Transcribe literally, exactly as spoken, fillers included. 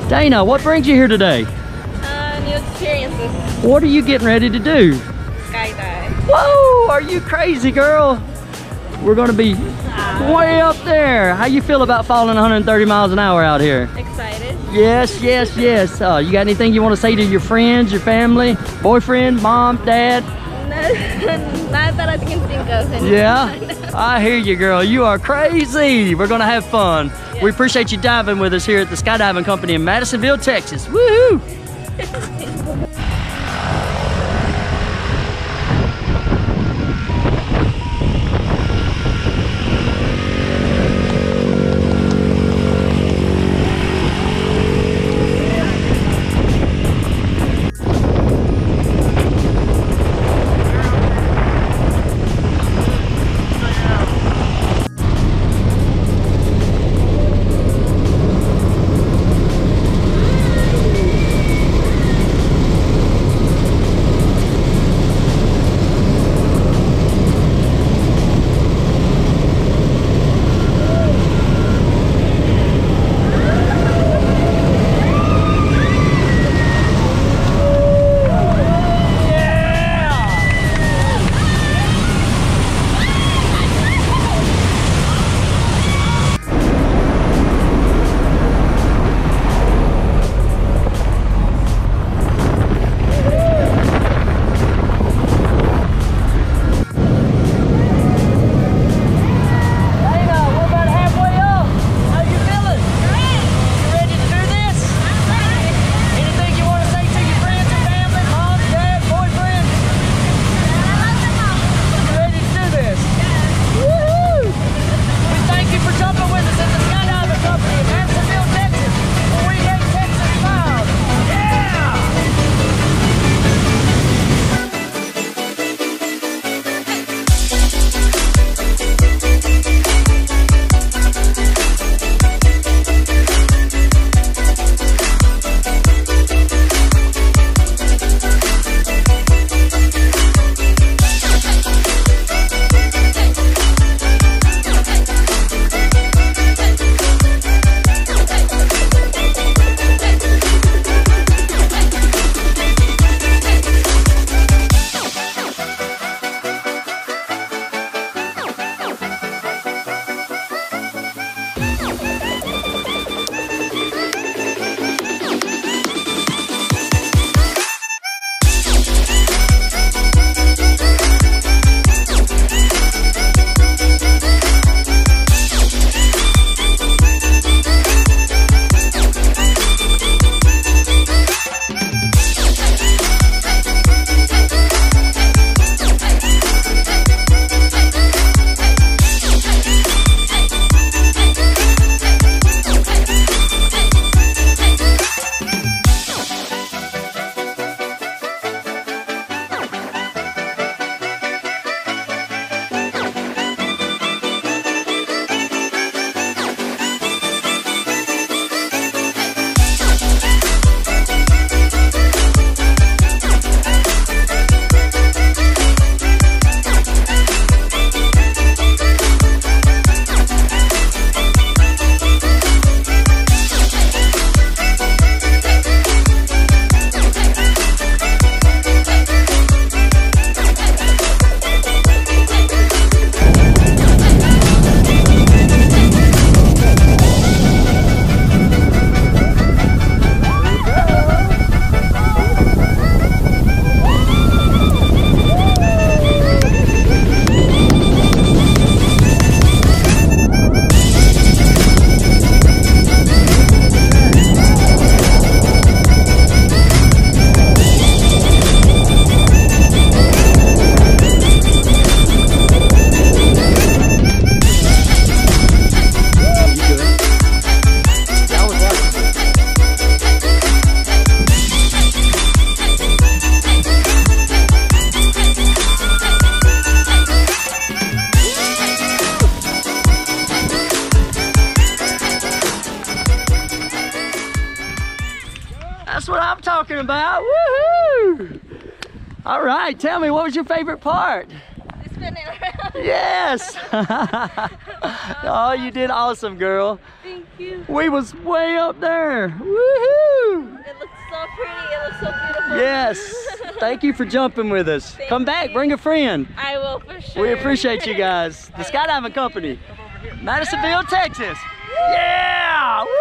Dana, what brings you here today? Uh, new experiences. What are you getting ready to do? Skydive. Whoa, are you crazy, girl? We're gonna be way up there. How you feel about falling one hundred thirty miles an hour out here? Excited. Yes, yes, yes. Uh, you got anything you want to say to your friends, your family, boyfriend, mom, dad? Not that I can think of. Anymore. Yeah, I hear you, girl. You are crazy. We're gonna have fun. Yeah. We appreciate you diving with us here at the Skydiving Company in Madisonville, Texas. Woohoo! That's what I'm talking about. Woohoo! All right, tell me, what was your favorite part? Spinning around. Yes. Oh, you did awesome, girl. Thank you. We was way up there. Woohoo! It looks so pretty. It looks so beautiful. Yes. Thank you for jumping with us. Thank Come back, you. bring a friend. I will for sure. We appreciate you guys. The Skydiving Company, Madisonville, Texas. Yeah! Woo!